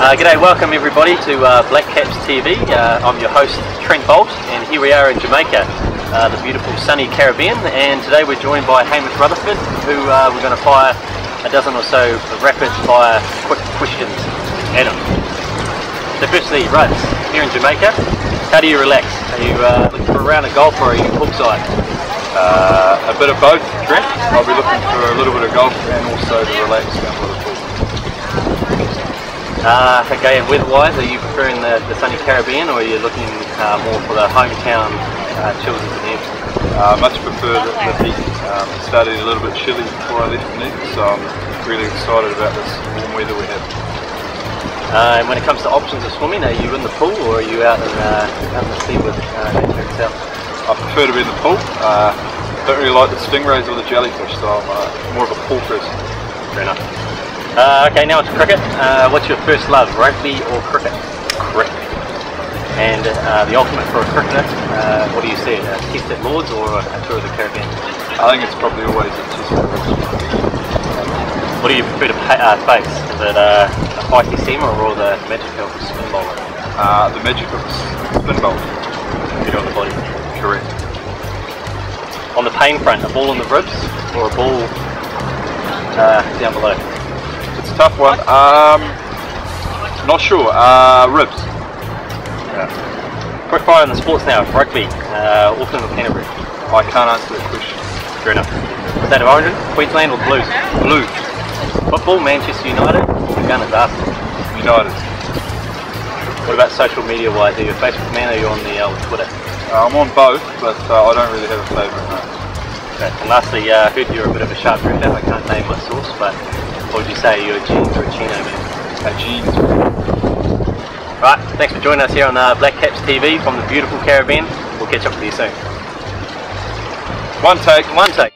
G'day, welcome everybody to Black Caps TV. I'm your host Trent Bolt, and here we are in Jamaica, the beautiful sunny Caribbean, and today we're joined by Hamish Rutherford, who we're going to fire a dozen or so rapid fire quick questions at him. So firstly, Ruds, here in Jamaica, how do you relax? Are you looking for a round of golf or are you poolside? A bit of both, Trent. I'll be looking for a little bit of golf and also to relax down by the pool. Okay, and weather-wise, are you preferring the sunny Caribbean or are you looking more for the hometown chills of Dunedin? Much prefer the heat. It started a little bit chilly before I left Dunedin, so I'm really excited about this warm weather we have. And when it comes to options of swimming, are you in the pool or are you out in the sea with nature itself? I prefer to be in the pool. Don't really like the stingrays or the jellyfish, so I'm more of a pool person. Fair enough. Okay, now it's cricket. What's your first love, rugby or cricket? Cricket. And the ultimate for a cricketer, what do you see? A test at Lords or a tour of the Caribbean? I think it's probably always a test at Lords. What do you prefer to face? Is it a feisty seamer or the magic of a spin bowler? The magic of a spin bowler. Good on the body. Correct. On the pain front, a ball in the ribs or a ball down below? It's a tough one. Not sure. Ribs. Quick fire on the sports now. Rugby, Auckland or Canterbury? I can't answer that question. Fair enough. State of origin, Queensland or Blues? Blues. Football, Manchester United, the Gunners Arsenal? United. What about social media wise? Are you a Facebook man or are you on the old Twitter? I'm on both, but I don't really have a favourite name. Okay. And lastly, I heard you're a bit of a sharp drinker. I can't name my source, but what would you say? Are you a jeans or a chino man? A jeans. Right, thanks for joining us here on Black Caps TV from the beautiful Caribbean. We'll catch up with you soon. One take. One take.